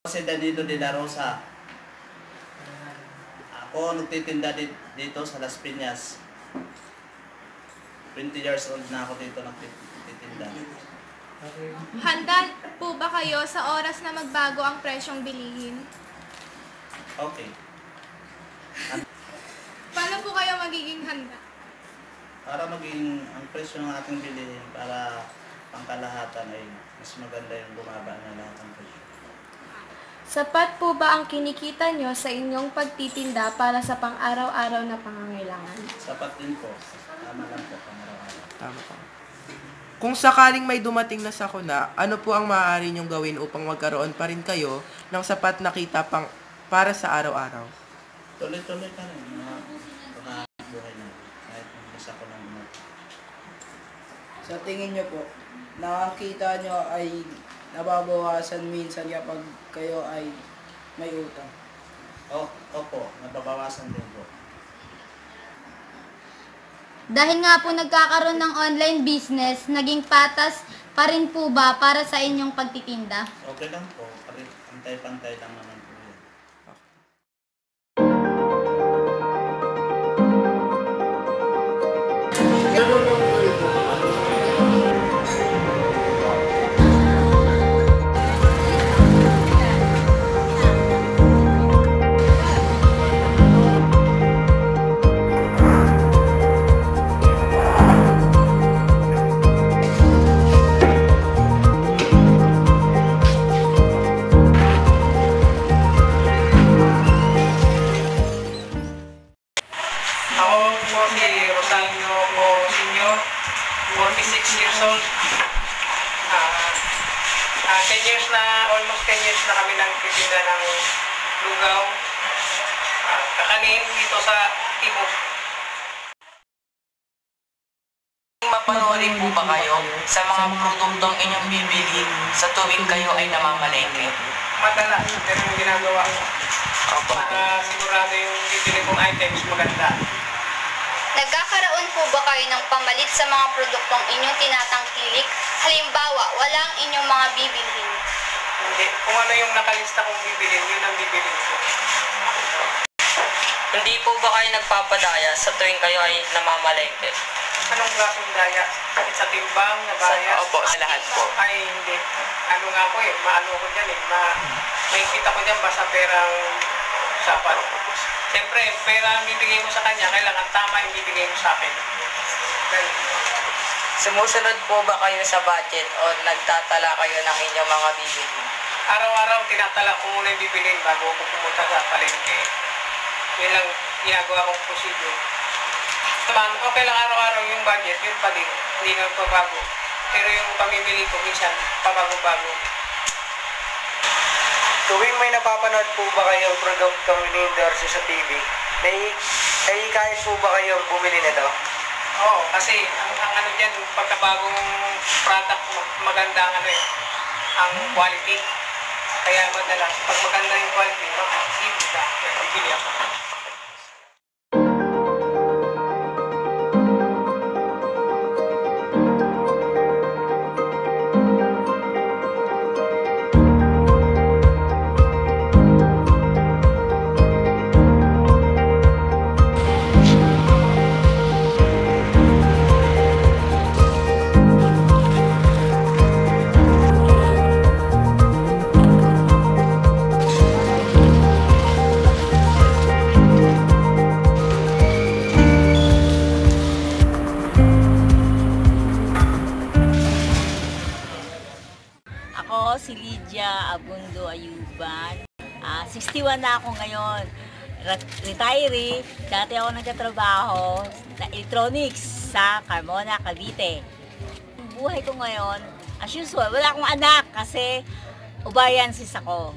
Si Danilo de la Rosa. Ako nagtitinda dito sa Las Piñas. 20 years old na ako dito nagtitinda. Handa po ba kayo sa oras na magbago ang presyong bilihin? Okay. Paano po kayo magiging handa? Para maging ang presyo ng ating bilihin para pangkalahatan ay mas maganda yung bumaba na lahat ng presyo. Sapat po ba ang kinikita nyo sa inyong pagtitinda para sa pang-araw-araw na pangangailangan? Sapat din po. Tama lang po pang-araw-araw. Tama po. Kung sakaling may dumating na sakuna, ano po ang maaari nyong gawin upang magkaroon pa rin kayo ng sapat na kita para sa araw-araw? Tuloy-tuloy pa rin. Buhay na. Kahit may sakuna dumating. Sa tingin nyo po, nakakita nyo ay nababawasan minsan kapag kayo ay may utang? Opo, nababawasan din po. Dahil nga po nagkakaroon ng online business, naging patas pa rin po ba para sa inyong pagtitinda? Okay lang po. Pantay-pantay lang naman po yan. Ako po si Rosalio po Senior, 46 years old. 10 years na, almost 10 years na kami nagtitinda ng lugaw, kakanin dito sa Timog. Mapanoodin po ba kayo sa mga produktong inyong bibili sa tuwing kayo ay namamalengke? Madalas, pero yung ginagawa ko para sigurado yung bibili kong items maganda. Nagkakaroon po ba kayo ng pamalit sa mga produktong inyong tinatangkilik? Halimbawa, wala ang inyong mga bibilhin. Hindi, kung ano yung nakalista kong bibilin, yun ang bibilin ko. Hindi po ba kayo nagpapadaya sa tuwing kayo ay namamalengke? Anong klaseng daya? Sa timbang, na bayas? Opo, sa lahat po. Ay, hindi. Ano nga po eh, maano ko dyan eh, may kita ko dyan basta perang sapat. Siyempre, pera ang bibigay mo sa kanya, kailangan tama yung bibigay mo sa akin. Ganun. Sumusunod po ba kayo sa budget o nagtatala kayo ng inyong mga bibili? Araw-araw, tinatala ko muna yung bibilin bago ako pumunta sa palengke. Yun lang ginagawa kong procedure. Naman, okay lang araw-araw yung budget, yun pa din. Hindi na pabago. Pero yung pamimili ko, minsan, pabago-bago. Tuwing may napapanood po ba kayong produktong ini-endorse sa TV, kahit po ba kayong bumili nito? Oo, kasi ang ano dyan, pagkabagong product, maganda ang ano eh, ang quality. Kaya madalas, pag maganda yung quality, bibili ako. Ako si Lydia Abundo Ayuban. 61 na ako ngayon. Retiree. Dati ako nagtatrabaho sa electronics sa Carmona, Cavite. Ang buhay ko ngayon, as usual, wala akong anak kasi ubayan sis ako.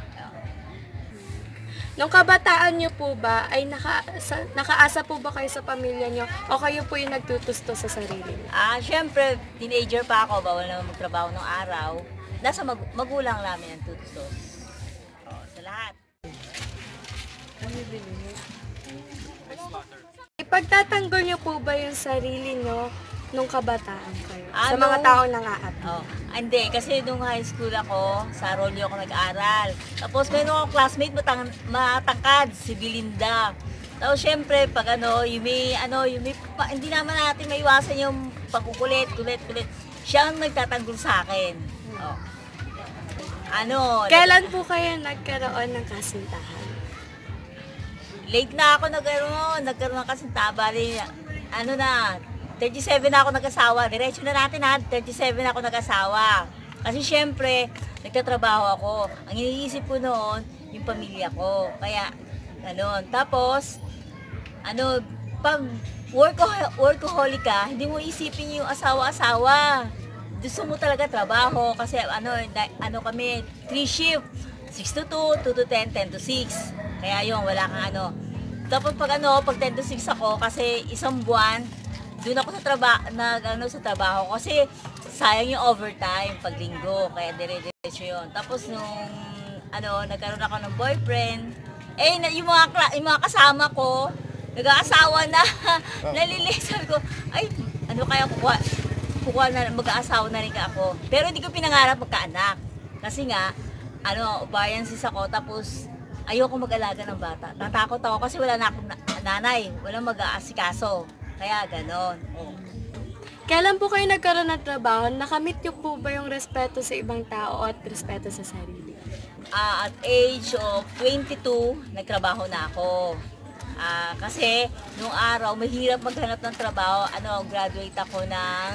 Nung kabataan nyo po ba, ay nakaasa po ba kayo sa pamilya nyo o kayo po yung nagtutusto sa sarili nyo? Siyempre, teenager pa ako, bawal naman magtrabaho ng araw. Nasa magulang namin ang tutustos. Sa lahat. Ipagtatanggol nyo po ba yung sarili nyo nung kabataan kayo? Sa Ano? mga taong nangaap? Oh, hindi, kasi nung high school ako, sa Arroyo ako nag-aral. Tapos mayroon akong classmate matangkad, si Belinda. Tapos syempre, pag hindi naman natin maiwasan yung pagkukulit. Siya ang nagtatanggol sa akin. Oh. Kailan po kayo nagkaroon ng kasintahan? Late na ako nagkaroon ng kasintahan. Bali, 37 na ako nag-asawa. Diretso na natin 37 na ako nag-asawa. Kasi syempre, nagtatrabaho ako. Ang iniisip ko noon, yung pamilya ko. Kaya, Tapos, pag workaholic ka, hindi mo isipin yung asawa-asawa. Gusto mo talaga trabaho. Kasi, kami, 3 shift. 6 to 2, 2 to 10, 10 to 6. Kaya yun, wala kang Tapos pag 10 to 6 ako, kasi isang buwan, doon ako sa trabaho kasi sayang yung overtime pag linggo, kaya dire-diretso yun. Tapos nung nagkaroon ako ng boyfriend, yung mga kasama ko, nag-aasawa na, nalilisan ko, kaya kukuha na, mag-aasawa na rin ako. Pero hindi ko pinangarap magkaanak. Kasi nga, ubayan sis ako, tapos ayoko mag-alaga ng bata. Natakot ako kasi wala na akong nanay, walang mag-aasikaso. Kaya ganon. Oh. Kailan po kayo nagkaroon ng trabaho? Nakamit niyo po ba yung respeto sa ibang tao at respeto sa sarili? At age of 22, nagtrabaho na ako. Kasi nung araw, mahirap maghanap ng trabaho. Graduate ako ng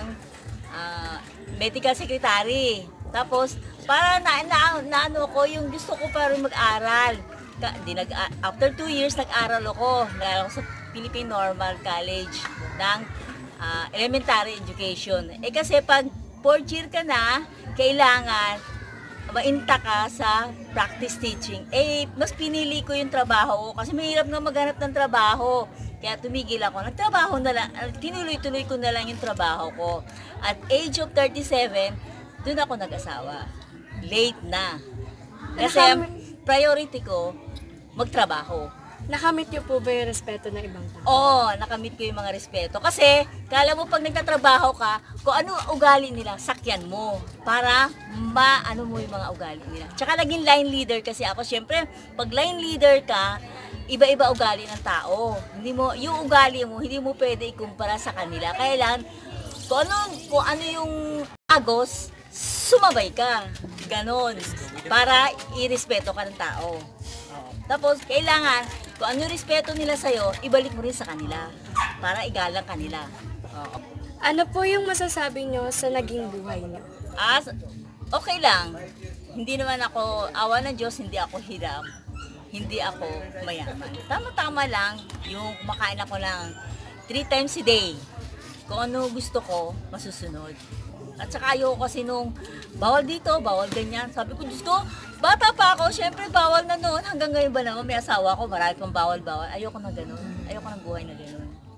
medical secretary. Tapos, para ko yung gusto ko pa rin mag-aral. After 2 years, nag-aral ako. Nag-aral ako sa Philippine Normal College ng elementary education. Kasi pag 4th year ka na, kailangan mainta ka sa practice teaching. Mas pinili ko yung trabaho ko kasi mahirap nga maghanap ng trabaho. Kaya tumigil ako. Nagtrabaho na lang, tinuloy-tuloy ko na lang yung trabaho ko. At age of 37, doon ako nag-asawa. Late na. Kasi priority ko, magtrabaho. Nakamit niyo po ba yung respeto ng ibang tao? Oo, nakamit ko yung mga respeto. Kasi, kala mo pag nagtatrabaho ka, kung ano ugali nila, sakyan mo. Para maano mo yung mga ugali nila. Tsaka naging line leader kasi ako. Siyempre, pag line leader ka, iba-iba ugali ng tao. Yung ugali mo, hindi mo pwede ikumpara sa kanila. Kailan, kung ano yung agos, sumabay ka. Ganon. Para irespeto ka ng tao. Tapos, kailangan, kung ano yung respeto nila sa'yo, ibalik mo rin sa kanila. Para igalang kanila. Ano po yung masasabi nyo sa naging buhay nyo? Okay lang. Hindi naman ako, awa ng Diyos, hindi ako hirap. Hindi ako mayaman. Tama-tama lang yung kumakain ako ng 3 times a day. Kung ano gusto ko, masusunod. At saka ayoko kasi nung bawal dito, bawal ganyan. Sabi ko, Diyos ko, bata pa ako, syempre bawal na noon. Hanggang ngayon ba naman may asawa ko, marami pang bawal-bawal. Ayoko na ganun. Ayoko ng buhay na ganun.